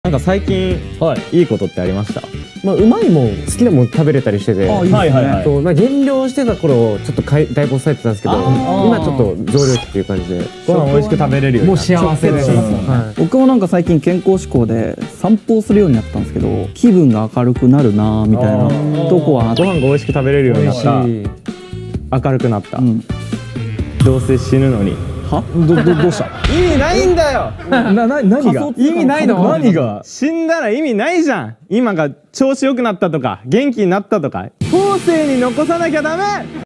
なんか最近、いいことってありました？ まあ、うまいもん、好きなもん食べれたりしてて、そうまあ減量してた頃ちょっとだいぶ抑えてたんですけど、今ちょっと増量っていう感じでご飯美味しく食べれるようになった。 もう幸せです。 僕もなんか最近健康志向で散歩をするようになったんですけど、気分が明るくなるなみたいなとこは。 ご飯が美味しく食べれるようになった。明るくなった。どうせ死ぬのに。 は？どうした？ 意味ないんだよ。 何が？ 意味ないの？ 何が？ 死んだら意味ないじゃん。今が調子良くなったとか元気になったとか後世に残さなきゃダメ。